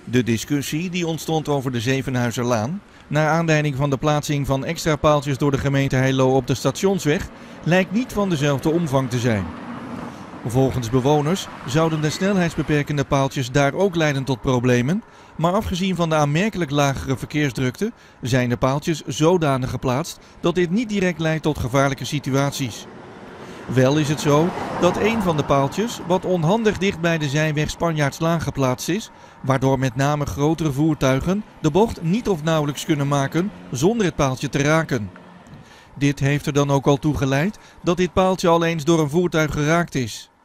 De discussie die ontstond over de Zevenhuizerlaan, naar aanleiding van de plaatsing van extra paaltjes door de gemeente Heilo op de Stationsweg, lijkt niet van dezelfde omvang te zijn. Volgens bewoners zouden de snelheidsbeperkende paaltjes daar ook leiden tot problemen, maar afgezien van de aanmerkelijk lagere verkeersdrukte zijn de paaltjes zodanig geplaatst dat dit niet direct leidt tot gevaarlijke situaties. Wel is het zo dat een van de paaltjes wat onhandig dicht bij de zijweg Spanjaardslaan geplaatst is, waardoor met name grotere voertuigen de bocht niet of nauwelijks kunnen maken zonder het paaltje te raken. Dit heeft er dan ook al toe geleid dat dit paaltje al eens door een voertuig geraakt is.